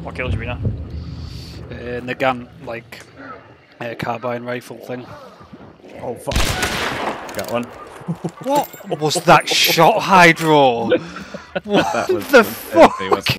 What kills you now? Nagant, like, carbine rifle thing. Oh fuck. Got one. What was that shot, Hydro? What That was the some therapy, fuck? wasn't it?